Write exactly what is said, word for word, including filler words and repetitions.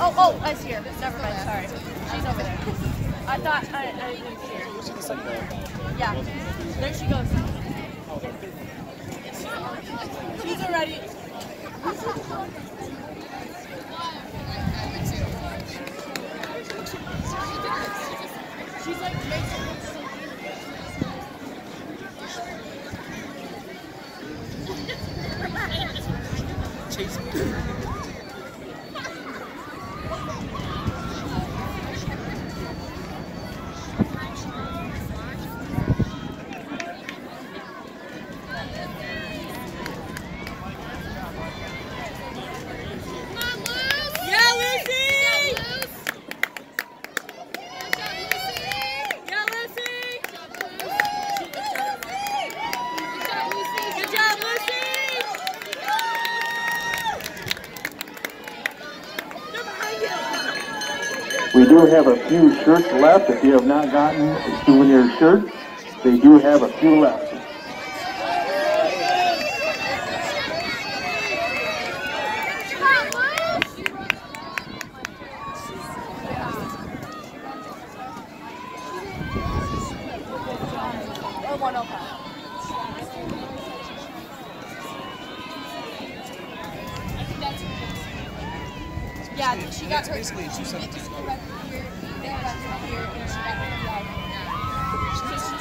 Oh, oh, I see her. Never mind, sorry. She's over there. I thought I, I didn't see her. Yeah. There she goes. She's already. She's like chasing me. We do have a few shirts left. If you have not gotten a souvenir shirt, they do have a few left. Yeah, she got her. Basically, two seventeen. Here, here, and she got her. Yeah.